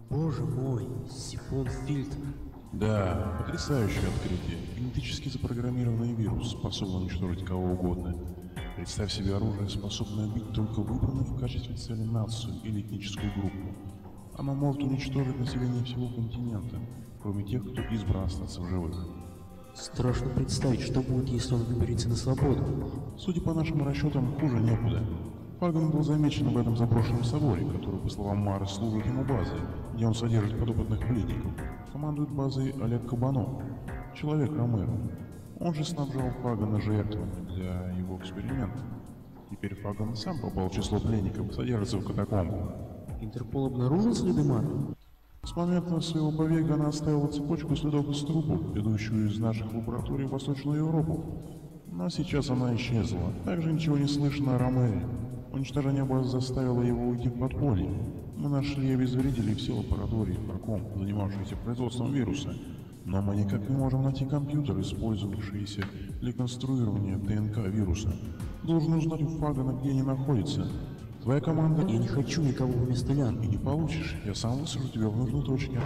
Боже мой, сифон-фильтр. Да, потрясающее открытие. Генетически запрограммированный вирус, способный уничтожить кого угодно. Представь себе оружие, способное убить только выбранную в качестве цели нацию или этническую группу. Оно может уничтожить население всего континента, кроме тех, кто избран остаться в живых. Страшно представить, что будет, если он выберется на свободу. Судя по нашим расчетам, хуже некуда. Фаган был замечен в этом заброшенном соборе, который, по словам Мары, служит ему базой, где он содержит подопытных пленников. Командует базой Олег Кабанов, человек Ромеро. Он же снабжал Фагана жертвами для его эксперимента. Теперь Фаган сам попал в число пленников, содержится в катакомбах. Интерпол обнаружил следы Мары? С момента своего побега она оставила цепочку следов из трупов, ведущую из наших лабораторий в Восточную Европу. Но сейчас она исчезла. Также ничего не слышно о Ромере. Уничтожение базы заставило его уйти в подполье. Мы нашли и обезвредили все лаборатории Фарком, занимавшиеся производством вируса. Но мы никак не можем найти компьютер, использовавшийся для конструирования ДНК вируса. Должен узнать у Фагана, где они находятся. Твоя команда... Я не хочу никого вместо Лян. И не получишь. Я сам высажу тебя в нужной точке.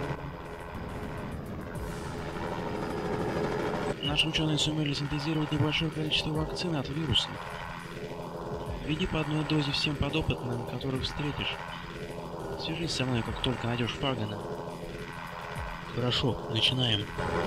Наши ученые сумели синтезировать небольшое количество вакцины от вируса. Введи по одной дозе всем подопытным, которых встретишь. Свяжись со мной, как только найдешь Фагана. Хорошо, начинаем.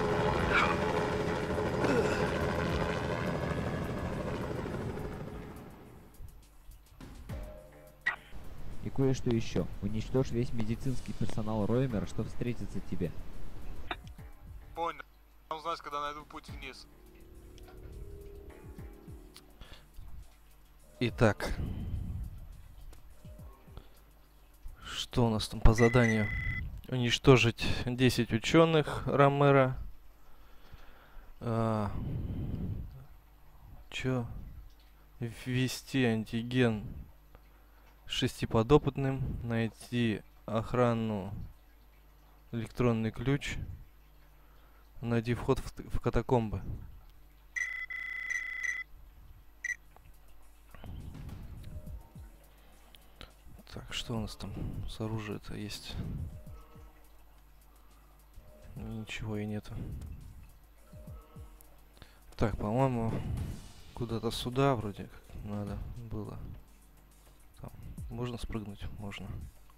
И кое-что еще. Уничтожь весь медицинский персонал Роймера, что встретится тебе. Понял. Дам знать, когда найду путь вниз. Итак. Что у нас там по заданию? Уничтожить 10 ученых Ромеро. Чё? Ввести антиген 6 подопытным. Найти охрану. Электронный ключ. Найди вход в катакомбы. Так, что у нас там с оружием-то есть? Ничего и нету. Так, по-моему, куда-то сюда вроде как надо было. Там, можно спрыгнуть? Можно.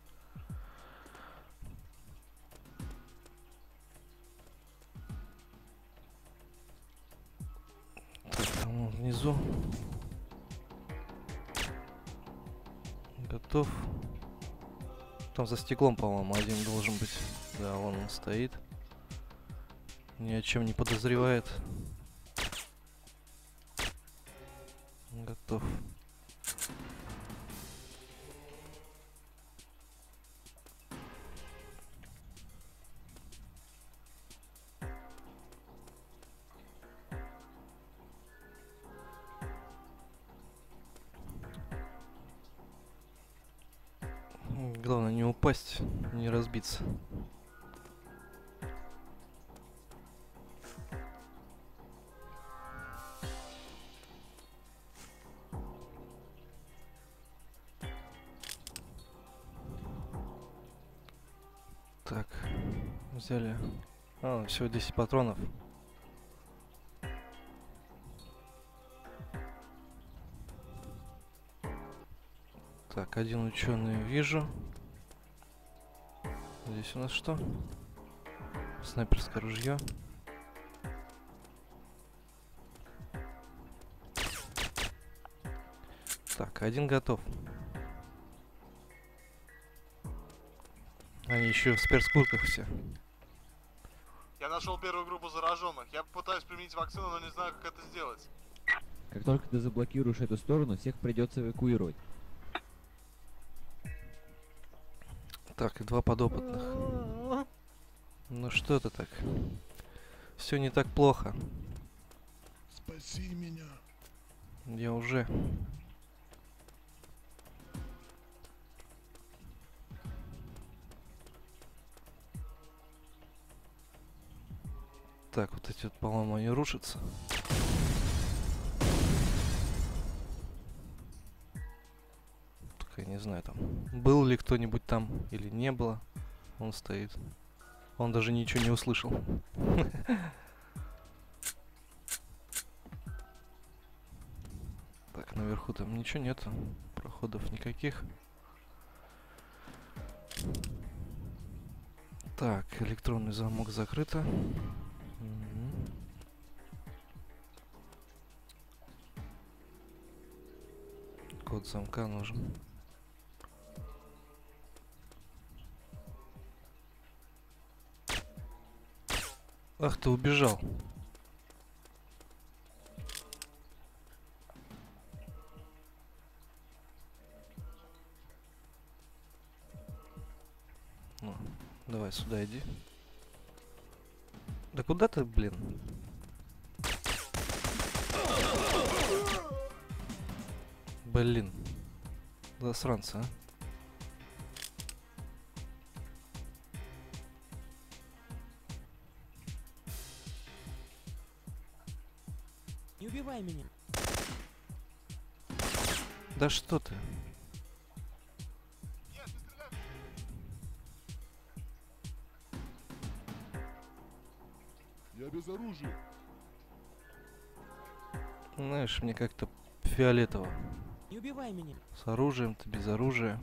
Так, там внизу. Готов. Там за стеклом, по-моему, один должен быть. Да, вон он стоит. Ни о чем не подозревает. Готов. Главное не упасть, не разбиться. Так, взяли. Всего 10 патронов. Так, один ученый вижу. Здесь у нас что? Снайперское ружье. Так, один готов. Они еще в спецкуртках все. Я нашел первую группу зараженных. Я попытаюсь применить вакцину, но не знаю, как это сделать. Как только ты заблокируешь эту сторону, всех придется эвакуировать. Так, и 2 подопытных. Ну что это так? Все не так плохо. Спаси меня. Я уже. Так, вот эти вот, по-моему, они рушатся. Только я не знаю, там был ли кто-нибудь там или не было. Он стоит. Он даже ничего не услышал. Так, наверху там ничего нету. Проходов никаких. Так, электронный замок закрыто. Мгм. Код замка нужен. Ах, ты убежал. Ну, давай сюда иди. Да куда ты, блин? Блин. Засранцы, а. Не убивай меня. Да что ты? Я без оружия. Знаешь, мне как-то фиолетово. Не убивай меня. С оружием-то, без оружия.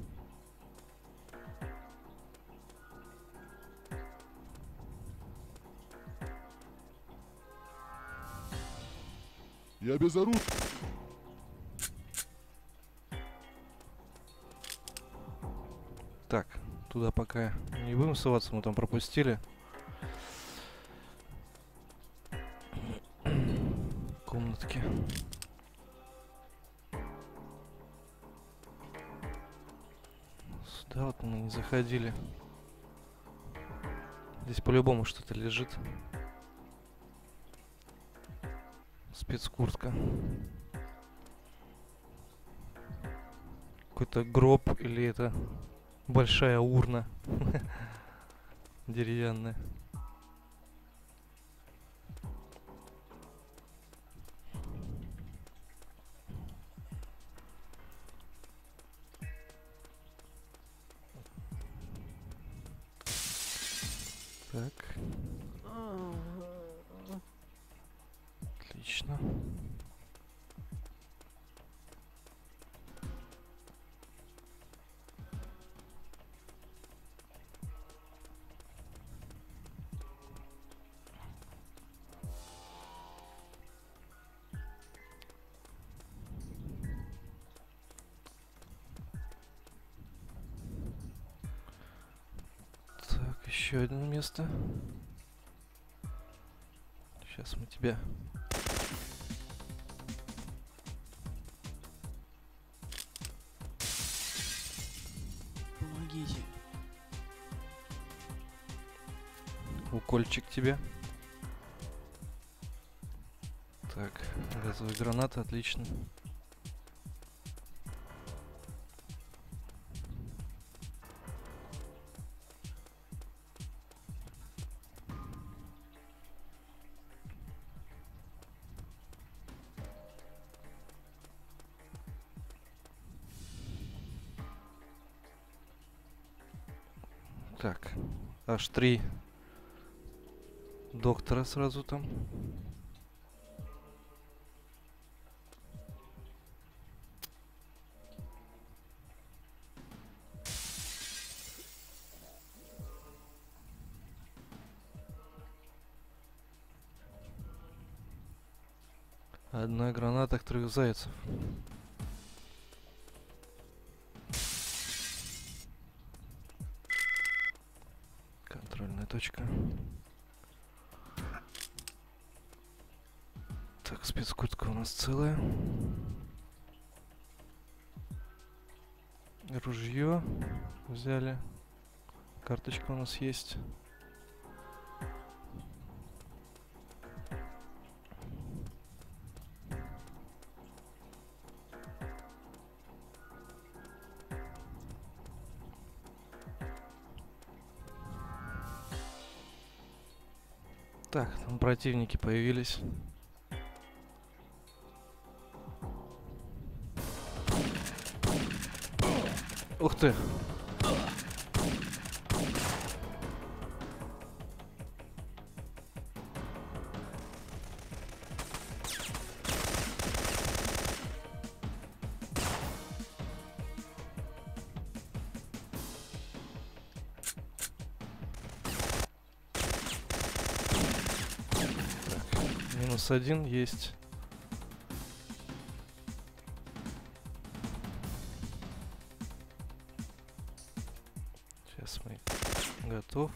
Я без оружия. Так, туда пока не будем соваться, мы там пропустили. Комнатки. Сюда вот мы не заходили. Здесь по-любому что-то лежит. Спецкуртка. Какой-то гроб или это большая урна деревянная. Так. Отлично. Так, еще одно место. Сейчас мы тебя... Помогите. Укольчик тебе. Так, газовая граната, отлично. Так, аж 3 доктора сразу там. Одна граната к 3 зайцев. Контрольная точка. Так, спецкуртка у нас целая. Ружье взяли. Карточка у нас есть. Так, там противники появились. Ух ты! Минус один есть. Сейчас мы готов.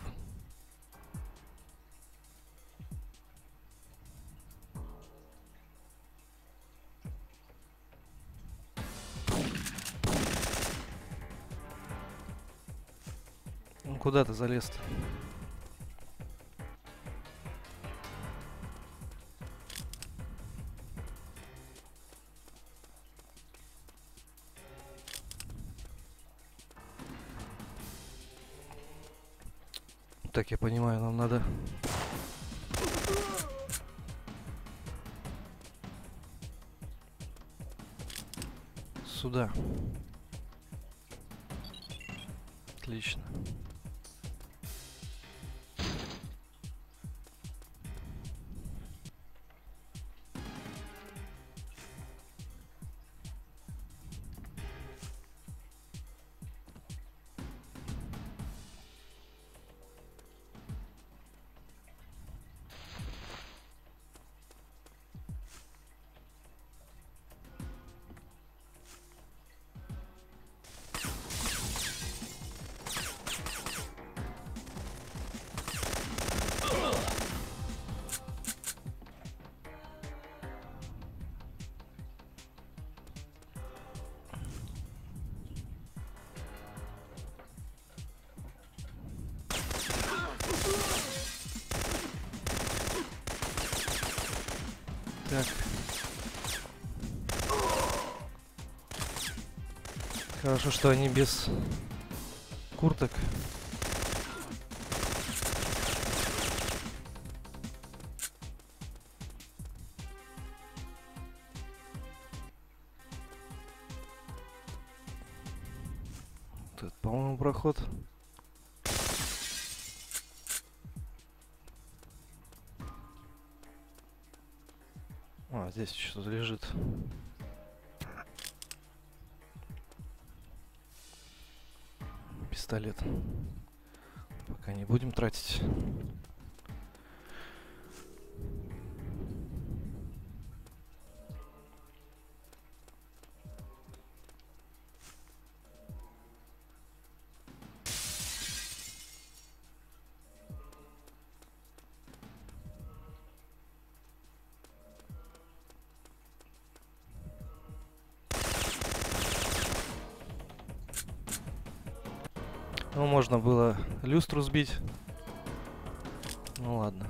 Ну, куда ты залез-то? Так, я понимаю, нам надо... Сюда. Отлично. Так. Хорошо, что они без курток. Тут, по-моему, проход. А, здесь что-то лежит. Пистолет. Пока не будем тратить. Ну, можно было люстру сбить. Ну ладно.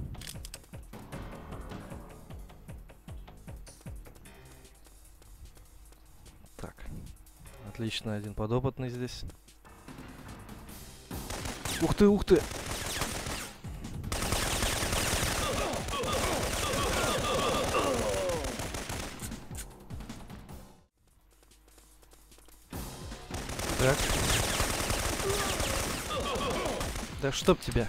Так. Отлично, один подопытный здесь. Ух ты, ух ты! Так. Да чтоб тебя.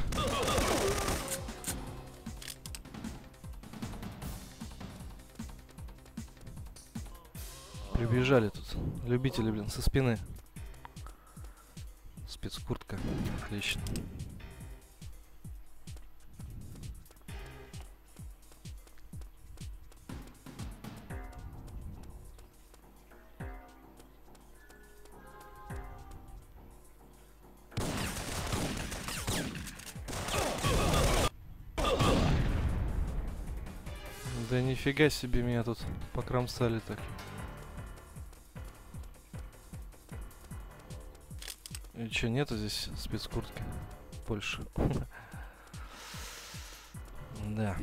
Прибежали тут любители, блин, со спины. Спецкуртка. Отлично. Да нифига себе, меня тут покромсали так. И чё, нету здесь спецкуртки больше? Да.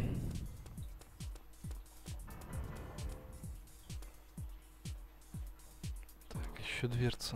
Так, еще дверца.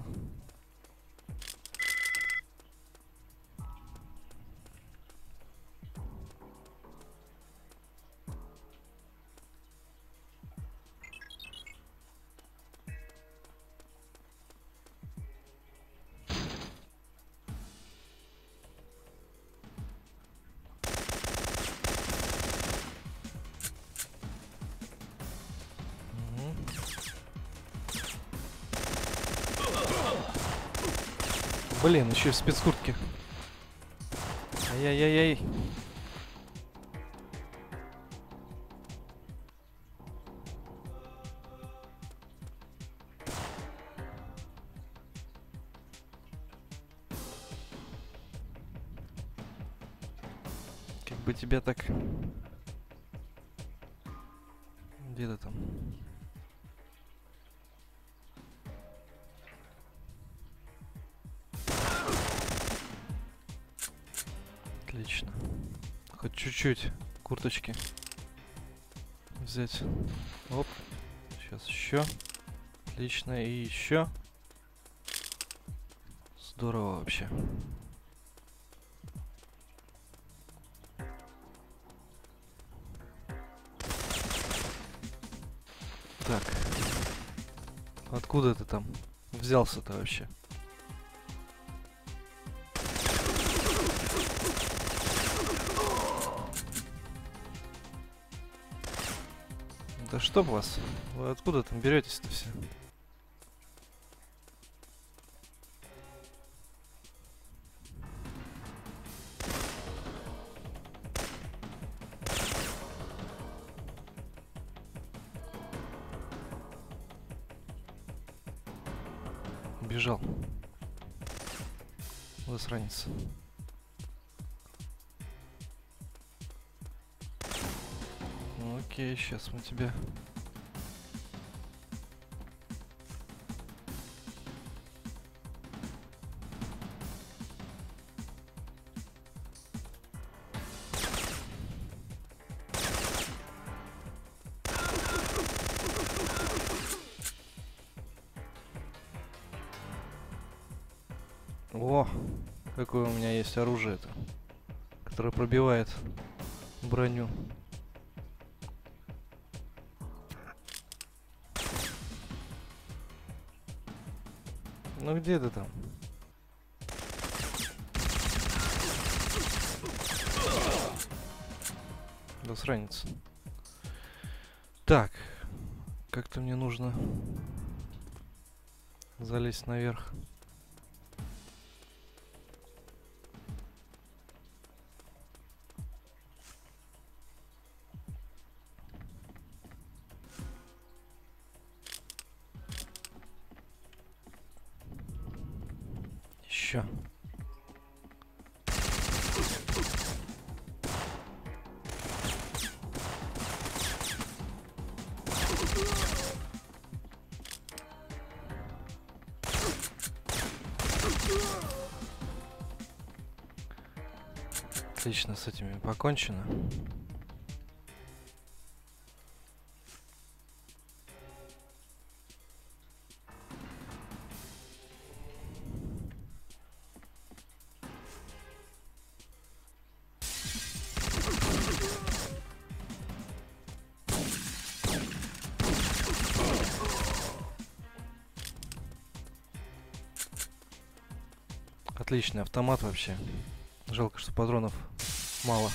Блин, еще и в спецкуртке. Ай-яй-яй-яй. бы тебя так... Где ты там? Отлично. Хоть чуть-чуть курточки взять. Оп. Сейчас еще. Отлично. И еще. Здорово вообще. Так. Откуда ты там взялся-то вообще? Да чтоб вас? Вы откуда там беретесь-то все? Бежал. Засранец. Ну, окей, сейчас мы тебя... О, какое у меня есть оружие-то, которое пробивает броню. Ну где ты там? Засранец. Так, как-то мне нужно залезть наверх. Еще. Отлично, с этими покончено. Отличный автомат вообще. Жалко, что патронов мало.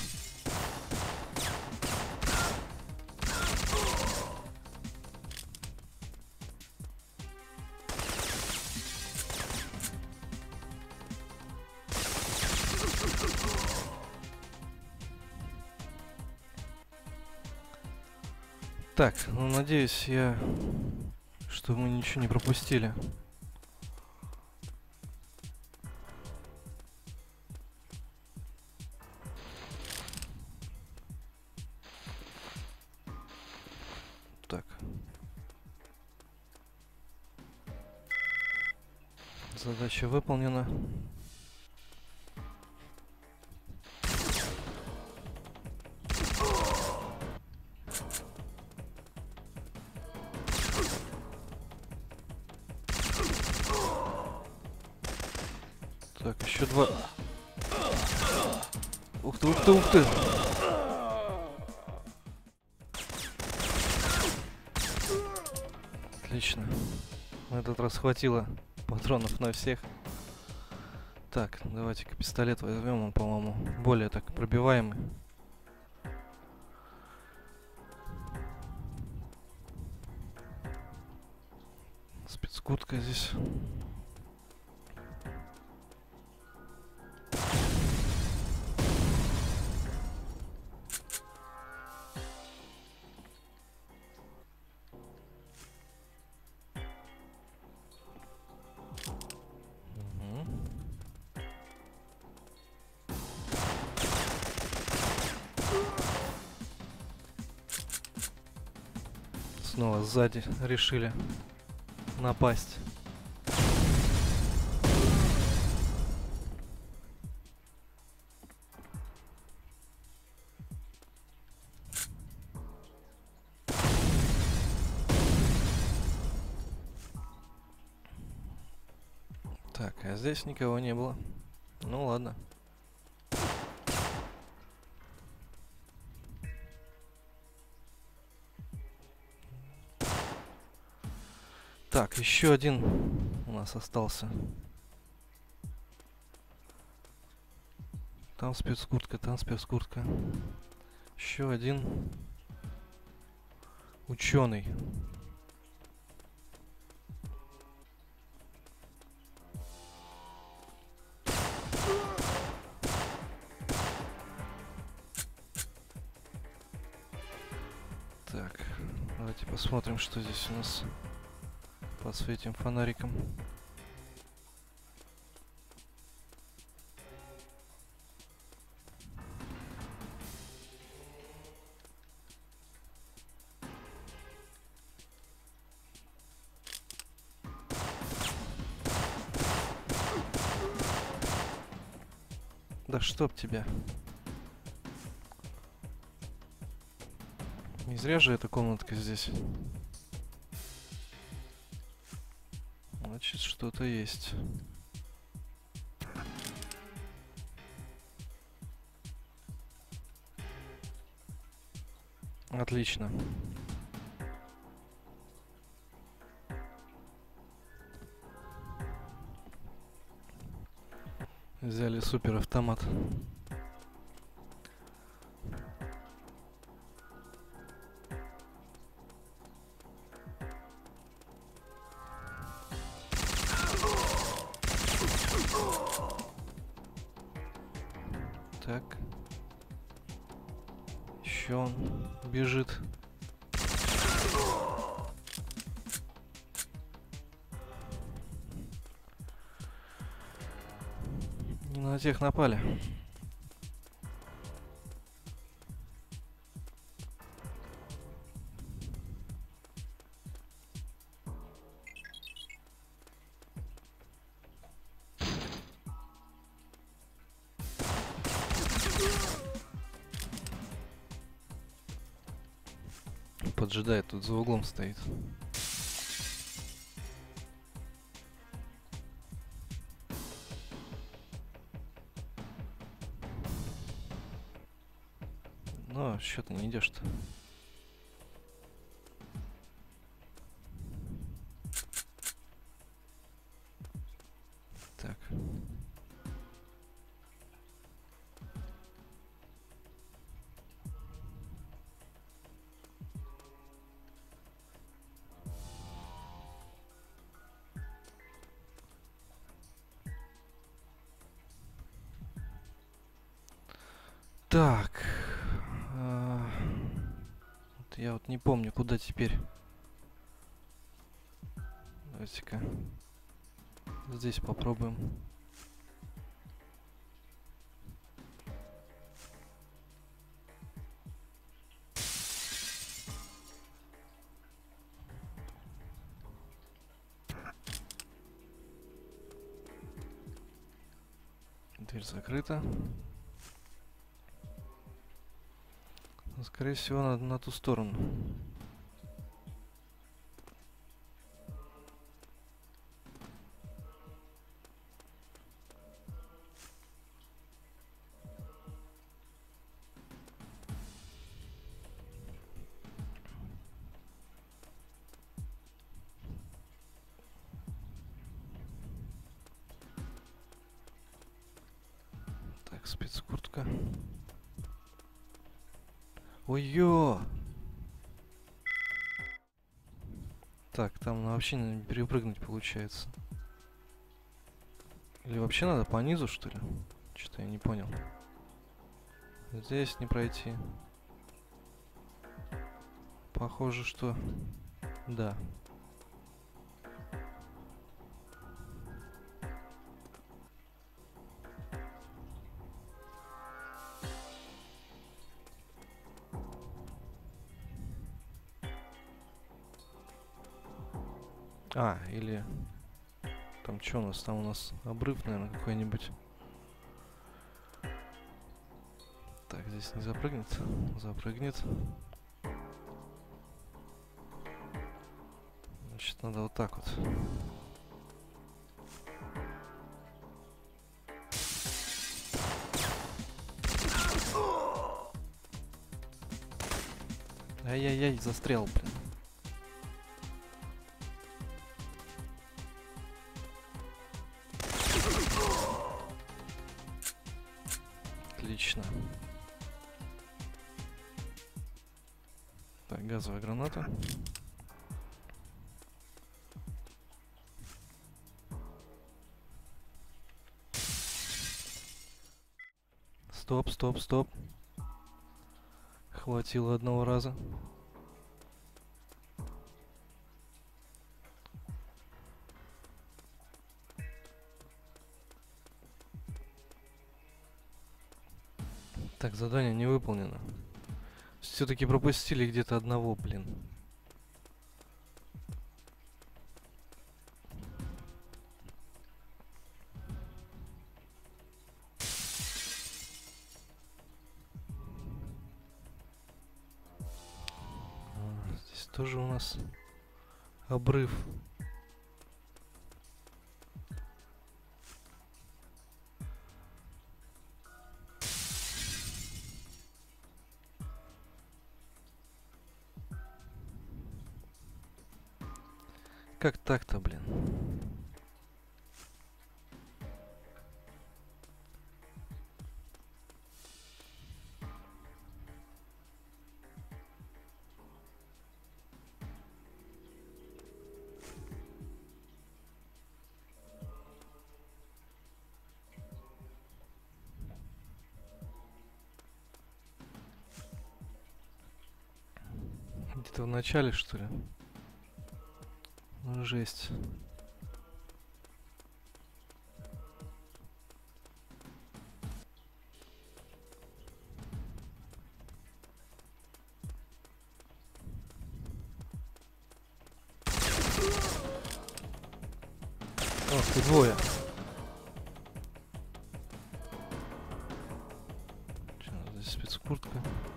Так, ну надеюсь что мы ничего не пропустили. Так. Задача выполнена. Так, еще два. Ух ты, ух ты, ух ты. Отлично. На этот раз хватило патронов на всех. Так, давайте-ка пистолет возьмем, он, по-моему, более так пробиваемый. Спецкуртка здесь. снова сзади решили напасть. Так, а здесь никого не было. Ну ладно. Так, еще один у нас остался. Там спецкуртка, там спецкуртка. Еще один ученый. Так, давайте посмотрим, что здесь у нас. Подсветим фонариком. Да чтоб тебя. Не зря же эта комнатка здесь. Значит, что-то есть. Отлично. Взяли супер автомат. Так. Еще он бежит. Не на тех напали. Поджидает, тут за углом стоит. Ну, что ты не идешь-то? Так. Так. Вот я вот не помню, куда теперь. Давайте-ка здесь попробуем. Дверь закрыта. Но, скорее всего, надо на ту сторону. Так, спецкуртка. Ой-ё! Так, там вообще не перепрыгнуть получается. Или вообще надо по низу, что ли? Что-то я не понял. Здесь не пройти. Похоже, что... Да. А, или... Там что у нас? Там у нас обрыв, наверное, какой-нибудь. Так, здесь не запрыгнет. Запрыгнет. Значит, надо вот так вот. Ай-яй-яй, застрял, блин. Отлично. Так, газовая граната. Стоп, стоп, стоп. Хватило одного раза. Так, задание не выполнено. Все-таки пропустили где-то одного, блин. Здесь тоже у нас обрыв. Как так-то, блин? Где-то в начале, что ли? Ну, жесть. Ох, ты двое. Чё, здесь спецкуртка.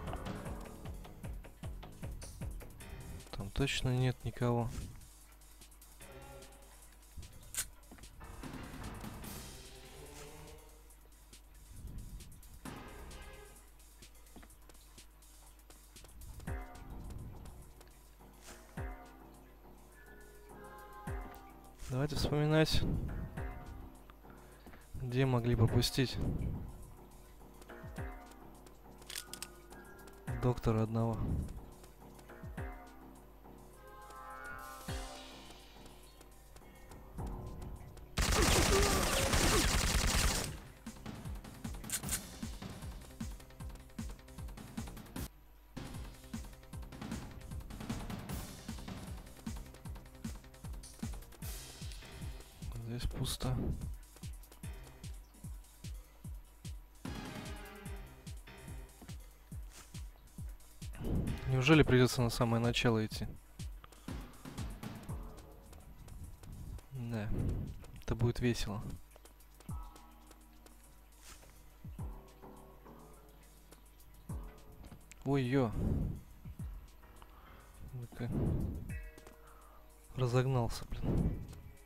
Там точно нет никого. Давайте вспоминать, где могли пропустить доктора одного. Здесь пусто. Неужели придется на самое начало идти? Да, это будет весело. Ой-ё. Ну-ка. Разогнался, блин.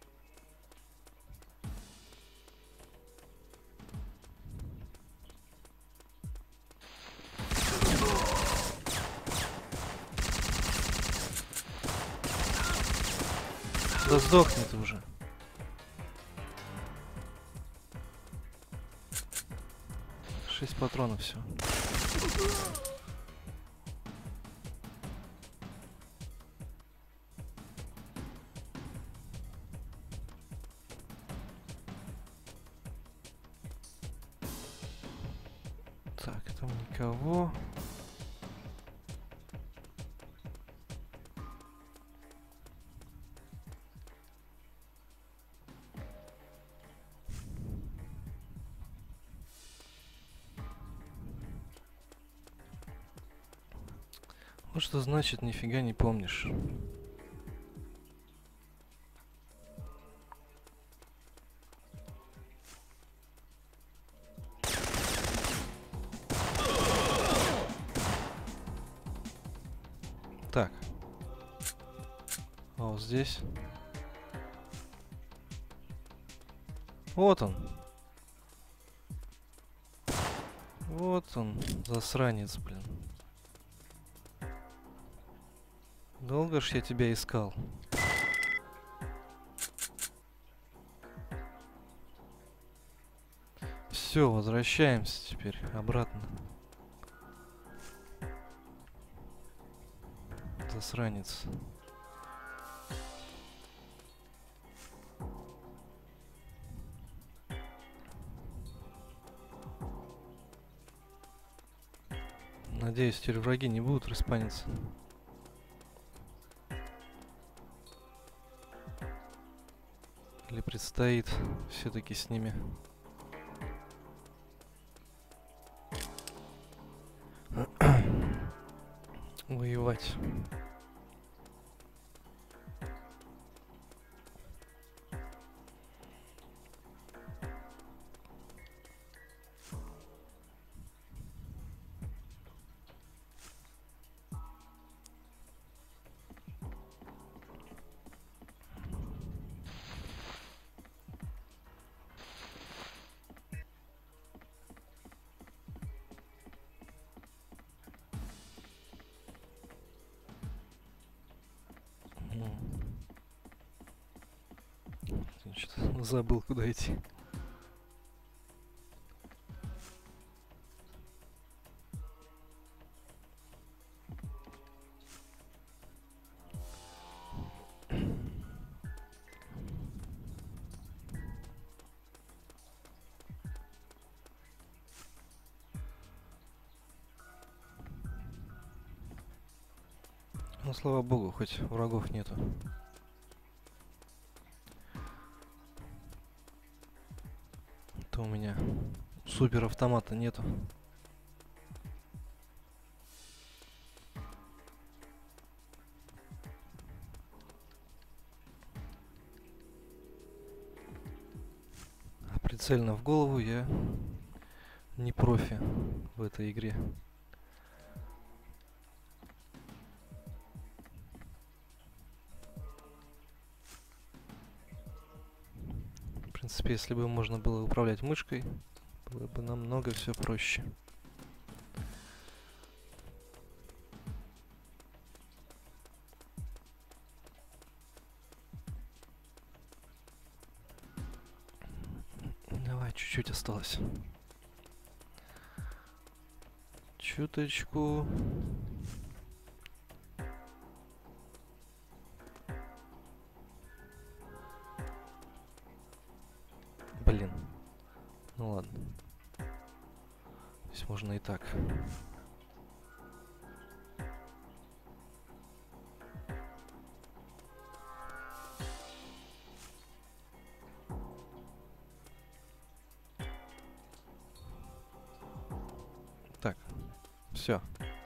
Да сдохни ты уже. Шесть патронов, все. Так, там никого. Вот что значит нифига не помнишь. вот здесь. Вот он. Вот он, засранец, блин. Долго ж я тебя искал. Все, возвращаемся теперь обратно. Засранец. Надеюсь, теперь враги не будут респаниться. Или предстоит все-таки с ними воевать. Значит, забыл, куда идти. Ну, слава богу, хоть врагов нету. То у меня супер автомата нету. А прицельно в голову я не профи в этой игре. В принципе, если бы можно было управлять мышкой, было бы намного все проще. Давай, чуть-чуть осталось. Чуточку. Блин. Ну ладно. Здесь можно и так. Так. Все.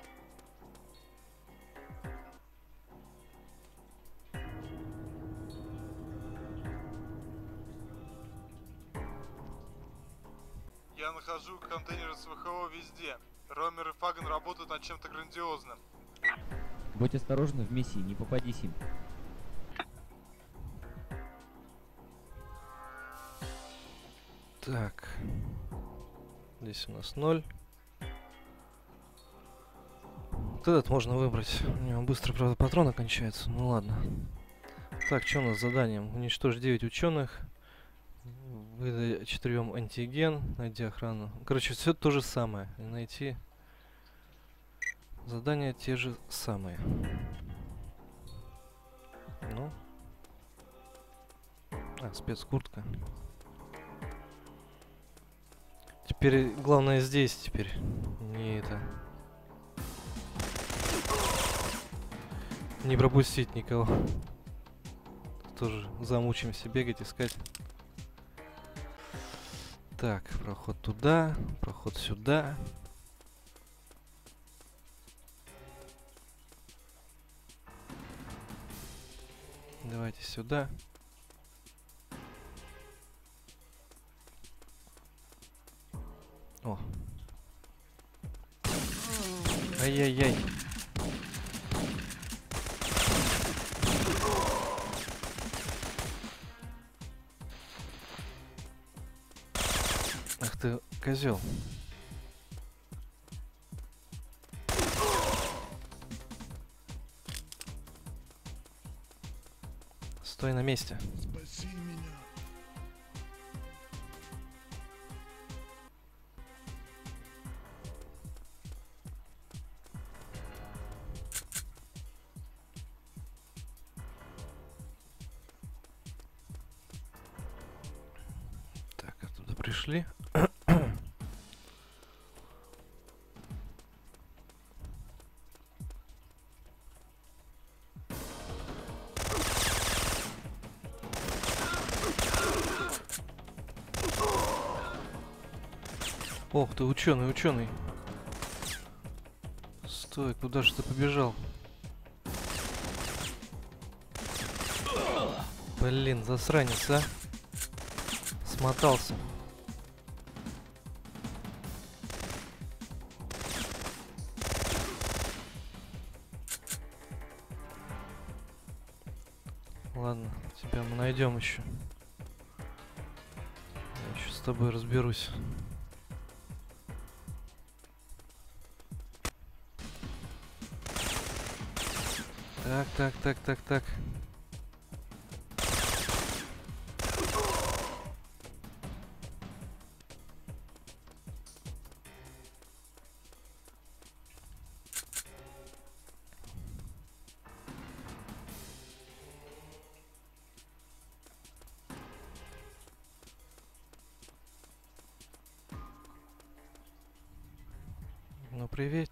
Я нахожу контейнеры с ВХО везде. Ромер и Фаган работают над чем-то грандиозным. Будь осторожна в миссии, не попадись им. Так. Здесь у нас 0. Вот этот можно выбрать. У него быстро, правда, патроны кончаются. Ну ладно. Так, что у нас с заданием? Уничтожить 9 ученых. Выдай 4 антиген. Найди охрану. Короче, все то же самое. И найти задания те же самые. Ну. А, спецкуртка. Теперь главное здесь теперь. Не это. Не пропустить никого. Тоже замучимся бегать, искать. Так, проход туда, проход сюда. Давайте сюда. О. Ай-яй-яй. Ах ты, козел. Стой на месте. Спаси меня. Так, оттуда пришли. Ох ты, ученый, ученый. Стой, куда же ты побежал? Блин, засранец, а? Смотался. Ладно, тебя мы найдем еще. Я еще с тобой разберусь. Так. Ну привет.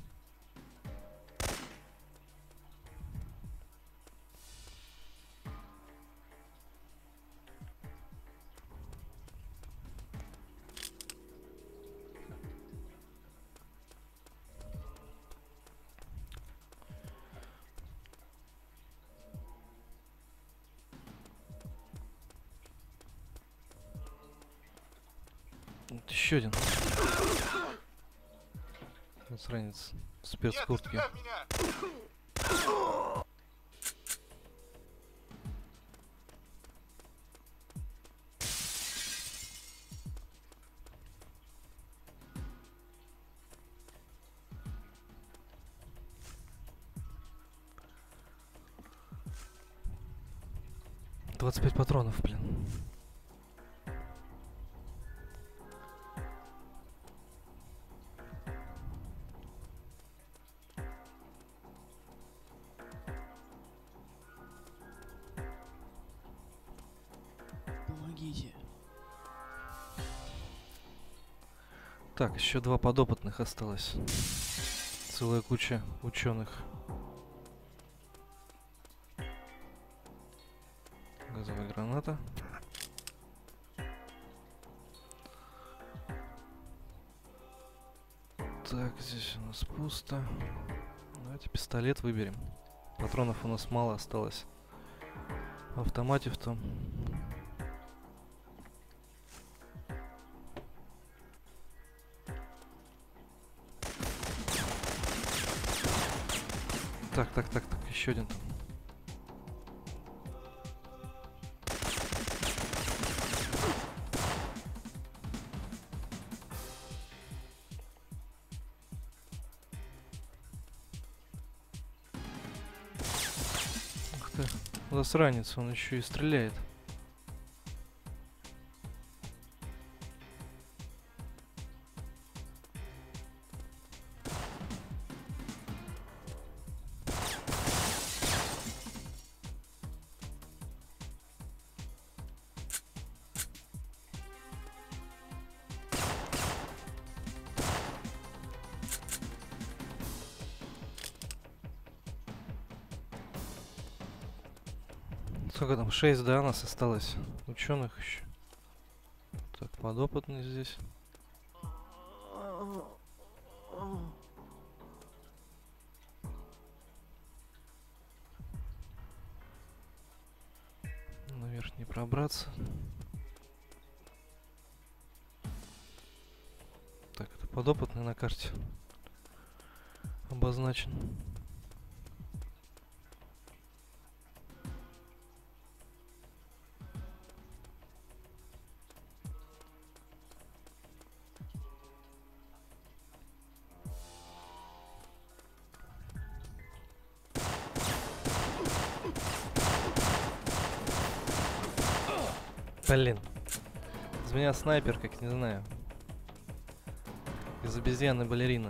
Вот еще один. Засранец в спецкуртке. Нет, не стреляй в меня! — 25 патронов, блин. Помогите. Так, еще 2 подопытных осталось. Целая куча ученых. Газовая граната. Так, здесь у нас пусто. Давайте пистолет выберем. Патронов у нас мало осталось. В автомате в том. Так, еще один там. Ух ты, засранец, он еще и стреляет. Сколько там? 6, да, у нас осталось ученых еще. Так, подопытный здесь. Наверх не пробраться. Так, это подопытный на карте обозначен. Блин. Из меня снайпер, как не знаю. Из обезьяны балерина.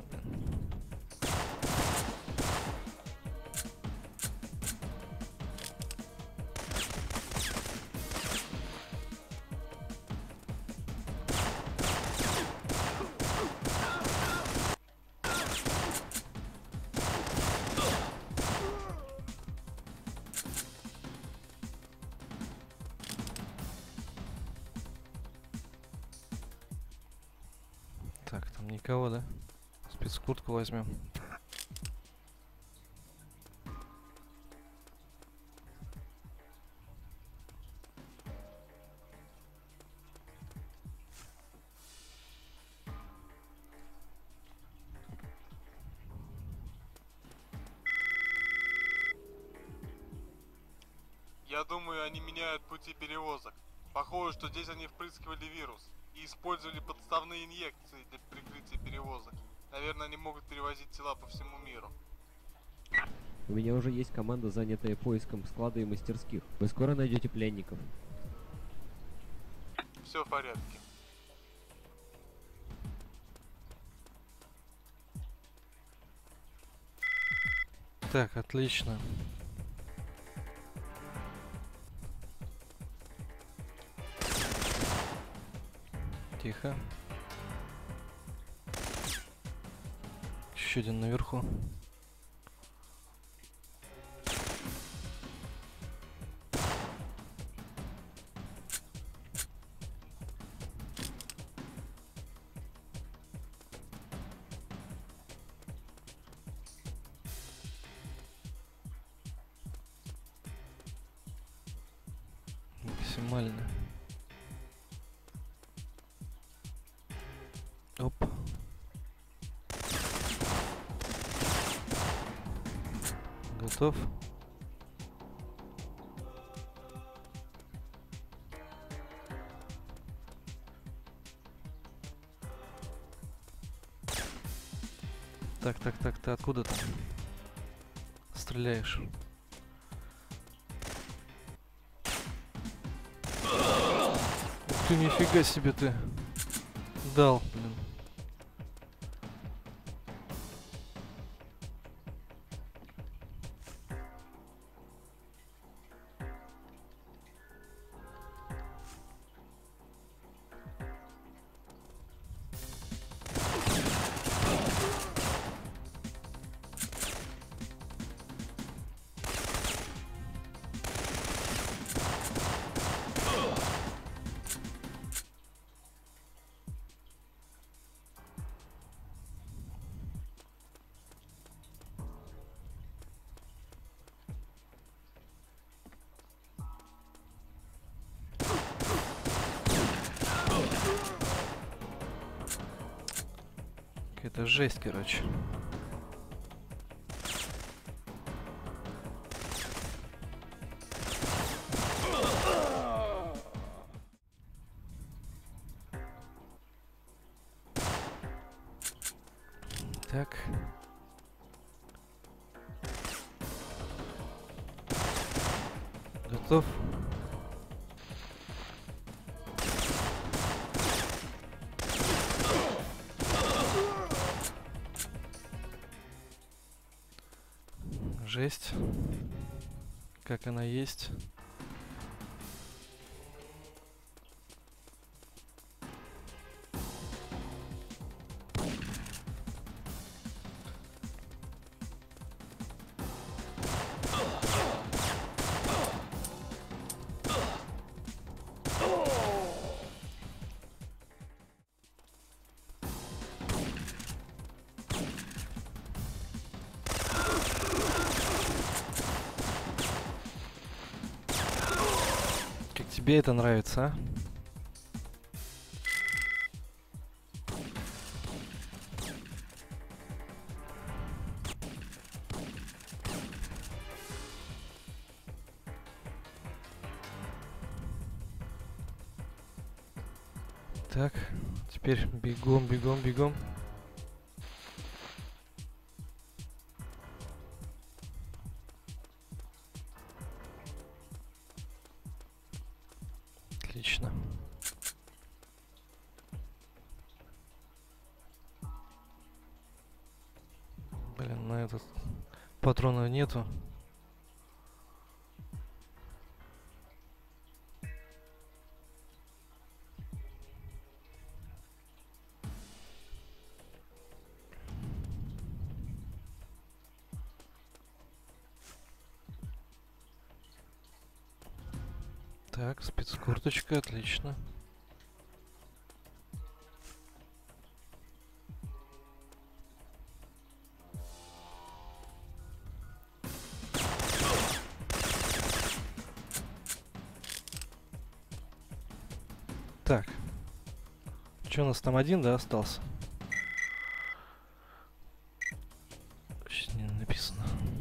Так, там никого, да? Спецкуртку возьмем. Я думаю, они меняют пути перевозок. Похоже, что здесь они впрыскивали вирус и использовали подставные инъекции для прикрытия перевозок. Наверное, они могут перевозить тела по всему миру. У меня уже есть команда, занятая поиском склада и мастерских. Вы скоро найдете пленников. Все в порядке. Так, отлично. Тихо. Еще один наверху. Максимально. Оп. Готов. Так, ты откуда там стреляешь? Ты нифига себе ты дал, блин. Это жесть, короче. Так. Готов. Жесть. Как она есть. Тебе это нравится, а? Так, теперь бегом, бегом, бегом. Отлично. Блин, на этот патронов нету. Так, спецкурточка, отлично. Так. Что у нас там один, да, остался? Сейчас не написано.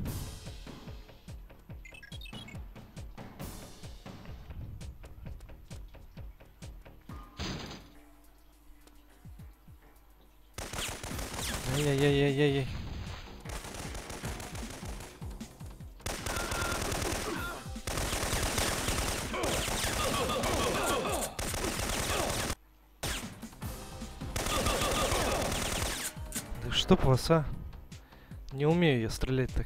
Ай-яй-яй-яй-яй. Да чтоб вас, а? Не умею я стрелять так.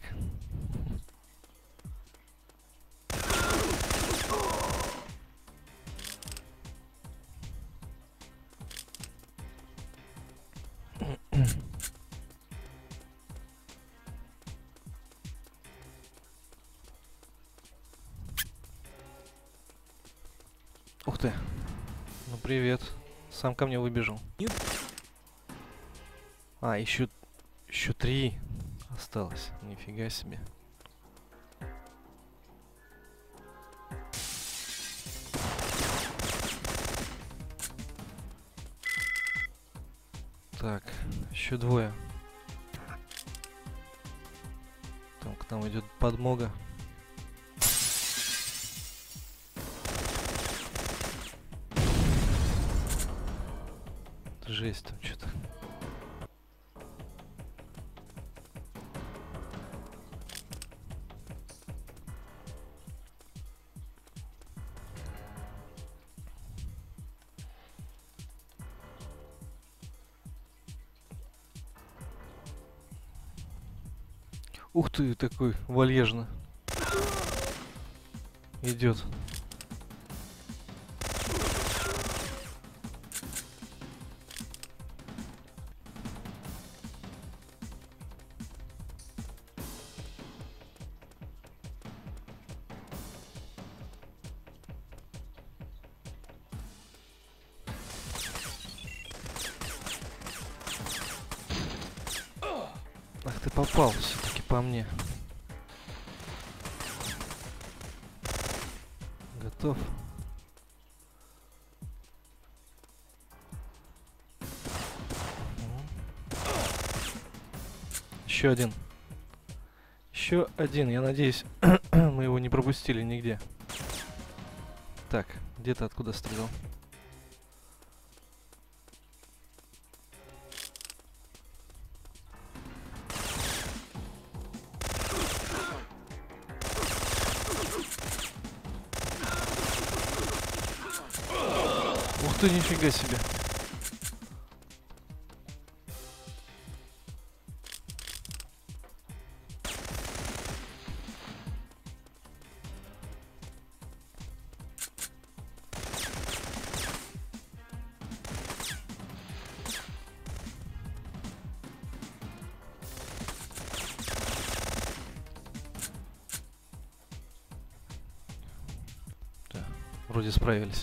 Ух ты. Ну привет. Сам ко мне выбежал. А, еще 3 осталось. Нифига себе. Так, еще 2. Там к нам идет подмога. Жесть там что-то. Ух ты, такой вальяжно идет. Ах ты попал все-таки по мне. Готов. Еще один. Еще один. Я надеюсь, мы его не пропустили нигде. Так, где-то откуда стрелял? Ух ты, нифига себе. Да, вроде справились.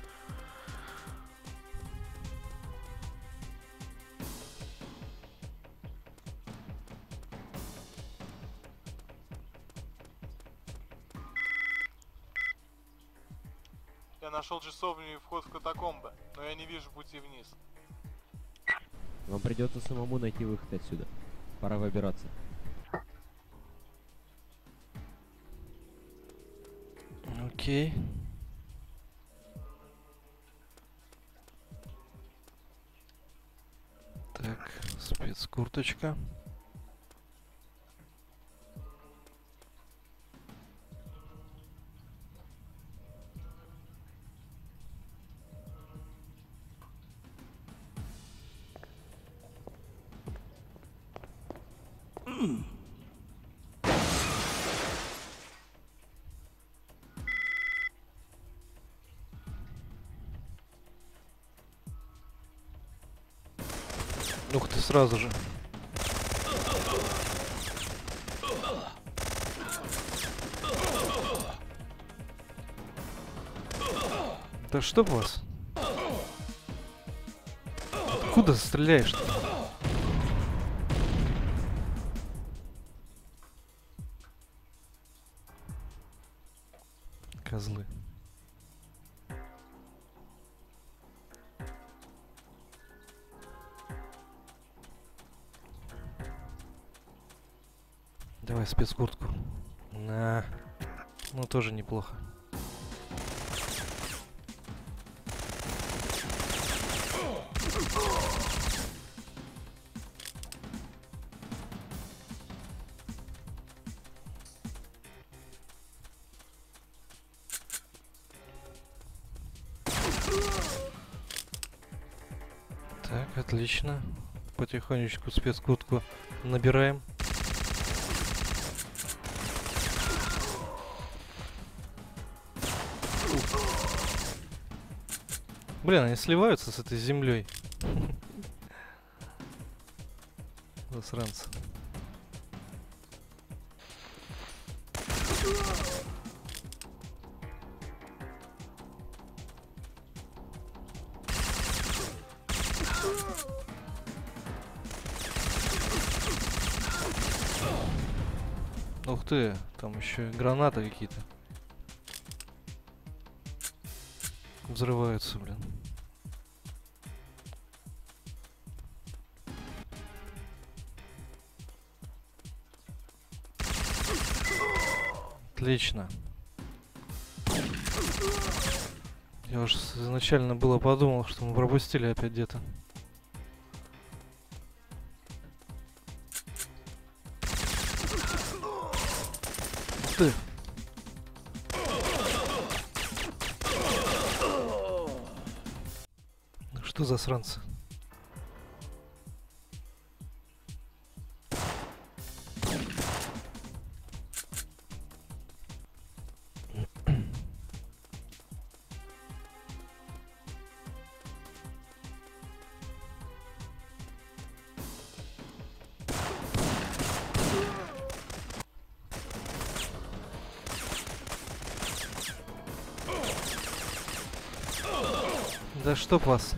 Я нашел часовню и вход в катакомбы, но я не вижу пути вниз. Вам придется самому найти выход отсюда. Пора выбираться. Окей. Так, спецкурточка. Ух ты, сразу же. Да чтоб вас. Откуда стреляешь-то? Козлы. Давай спецкуртку. На. Ну тоже неплохо. Так, отлично. Потихонечку спецкуртку набираем. Блин, они сливаются с этой землей. Засранцы. Ух ты, там еще гранаты какие-то взрываются, блин. Отлично. Я уж изначально было подумал, что мы пропустили опять где-то. Ух ты. Ну что за сранцы? Да чтоб вас.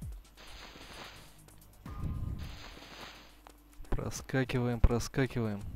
Проскакиваем, проскакиваем.